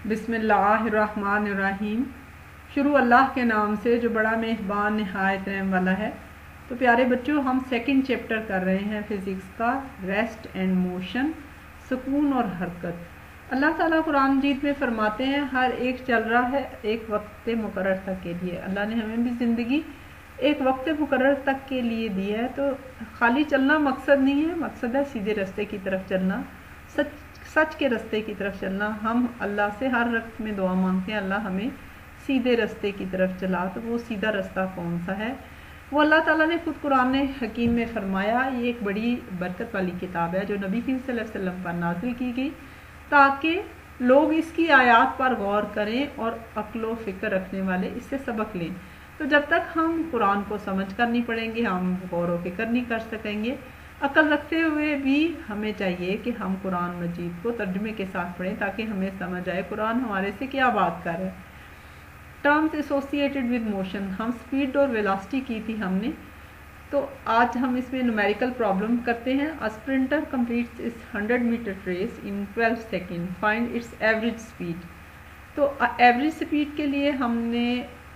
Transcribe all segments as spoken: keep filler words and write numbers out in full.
बिस्मिल्लाहिर्रहमानिर्रहीम। शुरू अल्लाह के नाम से जो बड़ा मेहरबान निहायत रहम वाला है। तो प्यारे बच्चों, हम सेकंड चैप्टर कर रहे हैं फ़िज़िक्स का, रेस्ट एंड मोशन, सुकून और हरकत। अल्लाह ताला कुरान मजीद में फ़रमाते हैं हर एक चल रहा है एक वक्त मुकर्रर तक के लिए। अल्लाह ने हमें भी ज़िंदगी एक वक्त मुकर्रर तक के लिए दी है। तो खाली चलना मकसद नहीं है, मकसद है सीधे रास्ते की तरफ चलना, सच सच के रास्ते की तरफ चलना। हम अल्लाह से हर वक्त में दुआ मांगते हैं, अल्लाह हमें सीधे रास्ते की तरफ चला। तो वो सीधा रास्ता कौन सा है? वो अल्लाह ताला ने खुद कुरान हकीम में फरमाया। ये एक बड़ी बरकत वाली किताब है जो नबी सल्लल्लाहु अलैहि वसल्लम पर नाजिल की गई ताकि लोग इसकी आयात पर गौर करें और अक्लो फ़िक्र रखने वाले इससे सबक लें। तो जब तक हम कुरान को समझ कर नहीं पढ़ेंगे, हम गौर व फिक्र नहीं कर सकेंगे। अक्ल रखते हुए भी हमें चाहिए कि हम कुरान मजीद को तर्जुमे के साथ पढ़ें ताकि हमें समझ आए कुरान हमारे से क्या बात कर रहा है। टर्म्स एसोसिएटेड विद मोशन, हम स्पीड और वेलोसिटी की थी हमने। तो आज हम इसमें न्यूमेरिकल प्रॉब्लम करते हैं। A sprinter completes is hundred metre race in twelve second, find its average speed. तो एवरेज स्पीड के लिए हमने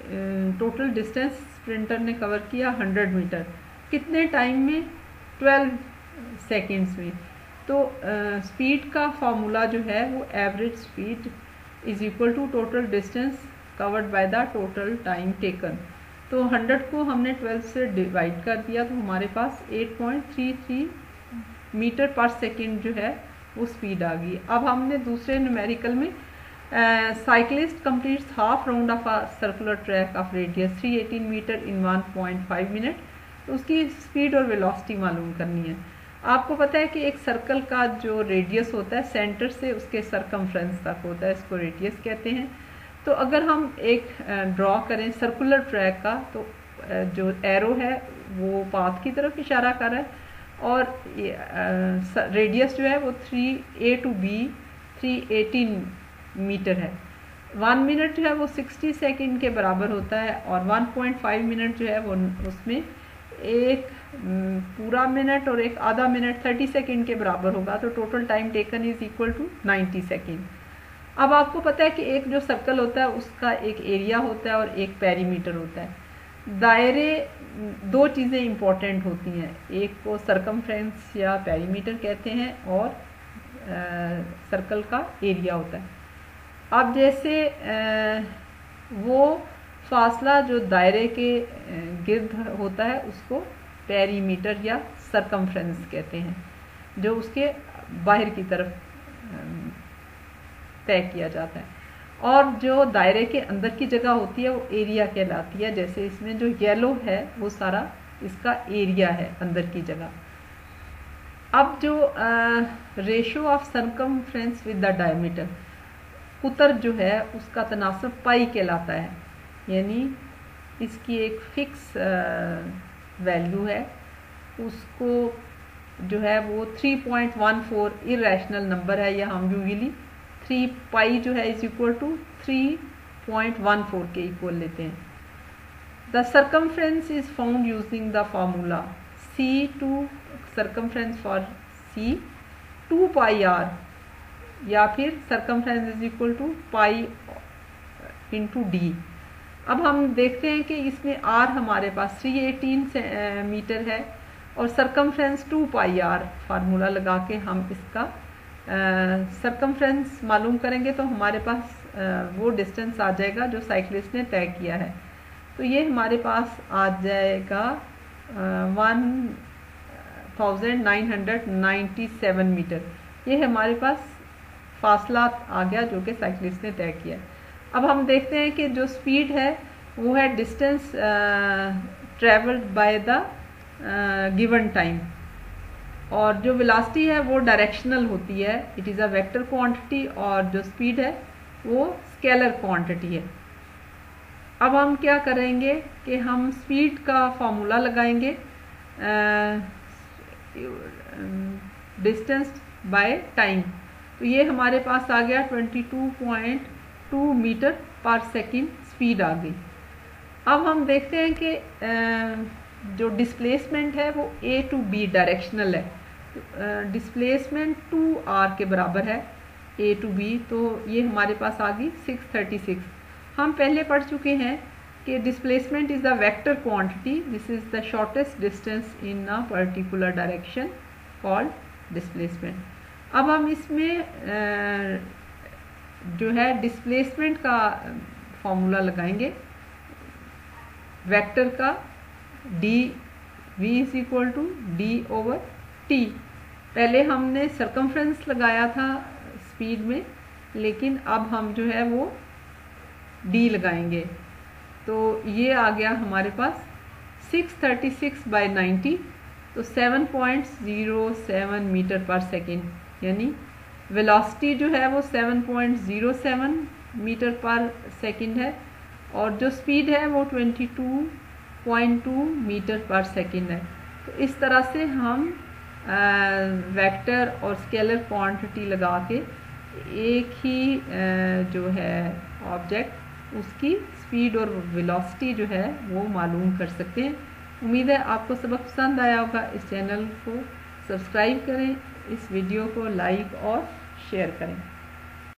टोटल डिस्टेंस स्प्रिंटर ने कवर किया हंड्रेड मीटर, कितने टाइम में? ट्वेल्व सेकेंड्स में। तो स्पीड का फार्मूला जो है वो average speed is equal to total distance covered by the total time taken. तो हंड्रेड को हमने ट्वेल्व से डिवाइड कर दिया तो हमारे पास eight point three three metre पर सेकेंड जो है वो स्पीड आ गई। अब हमने दूसरे न्यूमेरिकल में cyclist completes half round of a circular track of radius three eighteen metre in one point five minute. तो उसकी स्पीड और वेलोसिटी मालूम करनी है। आपको पता है कि एक सर्कल का जो रेडियस होता है सेंटर से उसके सरकमफ्रेंस तक होता है, इसको रेडियस कहते हैं। तो अगर हम एक ड्रॉ करें सर्कुलर ट्रैक का, तो जो एरो है वो पाथ की तरफ इशारा कर रहा है और रेडियस जो है वो three A to B three eighteen metre है। वन मिनट जो है वो सिक्सटी सेकेंड के बराबर होता है और वन पॉइंट फाइव मिनट जो है वो उसमें एक पूरा मिनट और एक आधा मिनट थर्टी सेकेंड के बराबर होगा। तो total time taken is equal to ninety second. अब आपको पता है कि एक जो सर्कल होता है उसका एक एरिया होता है और एक पेरीमीटर होता है। दायरे दो चीज़ें इंपॉर्टेंट होती हैं, एक को सरकमफ्रेंस या पेरीमीटर कहते हैं और सर्कल का एरिया होता है। अब जैसे आ, वो फासला जो दायरे के गिर्द होता है उसको पेरीमीटर या सरकमफ्रेंस कहते हैं, जो उसके बाहर की तरफ तय किया जाता है। और जो दायरे के अंदर की जगह होती है वो एरिया कहलाती है। जैसे इसमें जो येलो है वो सारा इसका एरिया है, अंदर की जगह। अब जो ratio of circumference with the diameter, कुतर जो है उसका तनासब पाई कहलाता है, यानी इसकी एक फिक्स वैल्यू है। उसको जो है वो three point one four irrational number है, या हम यूजुअली थ्री पाई जो है is equal to three point one four के इक्वल लेते हैं। The circumference is found using the formula C to circumference for C two pi R, या फिर circumference is equal to pi into D. अब हम देखते हैं कि इसमें आर हमारे पास थ्री एटीन मीटर है और circumference two pi R. Formula लगा के हम इसका सरकमफ्रेंस मालूम करेंगे तो हमारे पास आ, वो डिस्टेंस आ जाएगा जो साइक्लिस्ट ने तय किया है। तो ये हमारे पास आ जाएगा one thousand nine hundred ninety seven metre. ये हमारे पास फासला आ गया जो कि साइक्लिस्ट ने तय किया। अब हम देखते हैं कि जो स्पीड है वो है distance travelled by the given time, और जो वेलोसिटी है वो डायरेक्शनल होती है, it is a vector quantity, और जो स्पीड है वो स्केलर क्वांटिटी है। अब हम क्या करेंगे कि हम स्पीड का फार्मूला लगाएंगे डिस्टेंस बाय टाइम। तो ये हमारे पास आ गया twenty two point two metre पर सेकेंड स्पीड आ गई। अब हम देखते हैं कि जो डिस्प्लेसमेंट है वो ए टू बी डायरेक्शनल है। डिस्प्लेसमेंट टू आर के बराबर है ए टू बी, तो ये हमारे पास आ गई सिक्स थर्टी सिक्स। हम पहले पढ़ चुके हैं कि displacement is the vector quantity, this is the shortest distance in a particular direction called displacement. अब हम इसमें जो है डिस्प्लेसमेंट का फॉर्मूला लगाएंगे, वेक्टर का, D V is equal to D over T. पहले हमने सरकमफ्रेंस लगाया था स्पीड में, लेकिन अब हम जो है वो डी लगाएंगे। तो ये आ गया हमारे पास six thirty six by ninety, तो seven point zero seven metre पर सेकेंड, यानी वेलोसिटी जो है वो seven point zero seven metre पर सेकेंड है, और जो स्पीड है वो twenty two point two metre पर सेकेंड है। तो इस तरह से हम वेक्टर और स्केलर क्वांटिटी लगा के एक ही आ, जो है ऑब्जेक्ट, उसकी स्पीड और वेलोसिटी जो है वो मालूम कर सकते हैं। उम्मीद है आपको सबक पसंद आया होगा। इस चैनल को सब्सक्राइब करें, इस वीडियो को लाइक और शेयर करें।